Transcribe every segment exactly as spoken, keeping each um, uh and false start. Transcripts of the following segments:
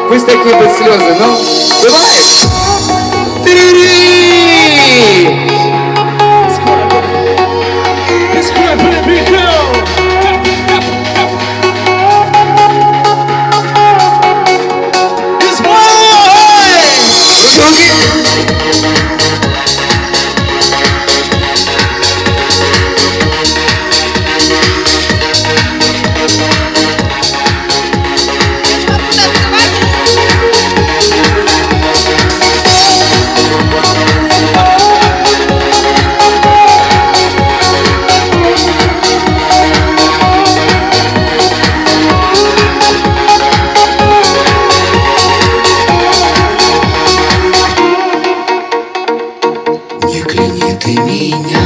Пусть такие будут слезы, ну, бывает. Три! Ты меня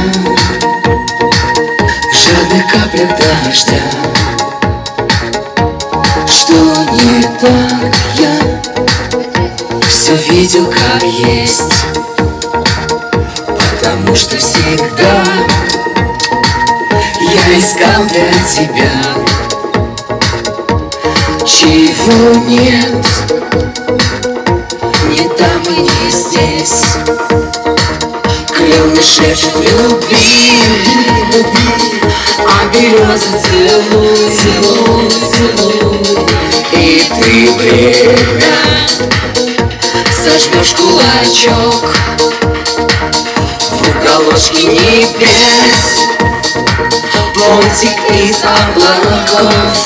в жадных каплях дождя. Что не так, я все видел как есть, потому что всегда я искал для тебя, чего нет, не там и не здесь. Клены шепчут любви, а березы целуют, целуют, целуют. И ты время сожмешь кулачок в уголочке небес, ломтик из облаков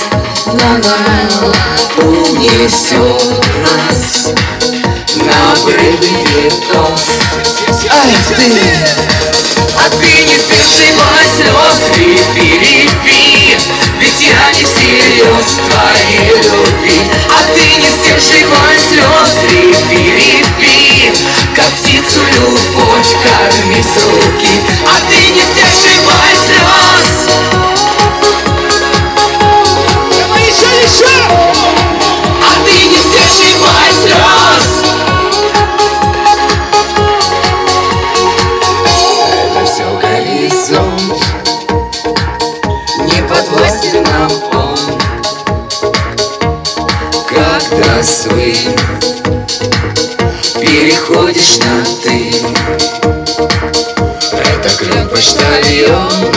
унесет нас на обрывы ветров. Ай, ты, а ты не сдерживай слез, репи, репи, ведь я не всерьез твоей любви. А ты не сдерживай слез, репи, репи, как птицу любовь корми с руки. А ты не сдерживай слез. Давай еще, еще. А ты не сдерживай слез. Не подвластен нам он, когда свы переходишь на ты. Это клен почтальон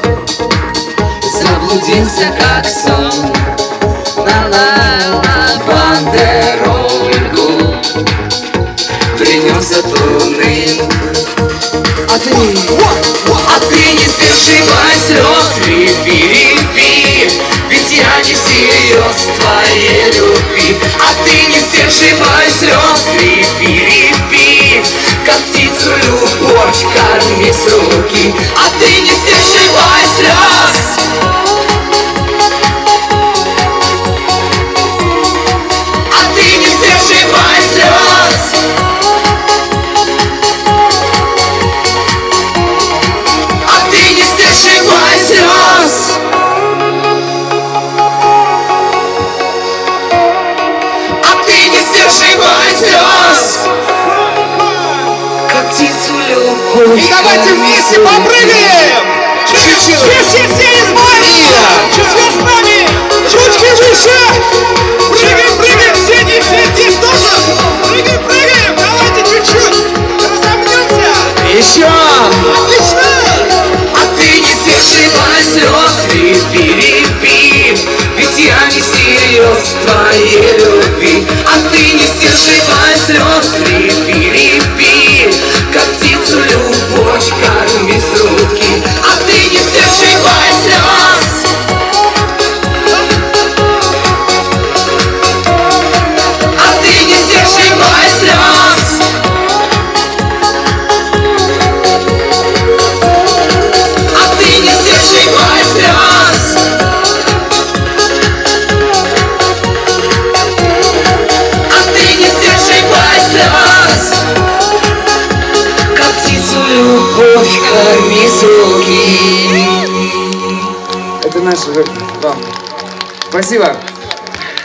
заблудился как сон на на бандерольку принес от луны. А ты, а ты не сдерживай слез, репи, репи, ведь я не всерьез твоей любви. А ты не сдерживай слез, репи, репи, как птицу любовь корми с руки. А ты не сдерживай слез. А ты не сдерживай слез. И давайте вместе попрыгаем! Все, все, все из Майя! Все с нами! Ручки выше! Прыгаем, прыгаем! Все, не все здесь тоже! Прыгаем, прыгаем! Давайте чуть-чуть! Разомнемся! Еще! Отлично! А ты не сдерживай слез, репи, репи, ведь я не всерьез твоей любви. А ты не сдерживай слез, репи, репи, как птицу любовь корми с руки. А ты не сдерживай слез. А ты не сдерживай слез. А ты не сдерживай слез. А ты не сдерживай слез. Как птицу любовь корми с руки. Это наше вам. Спасибо.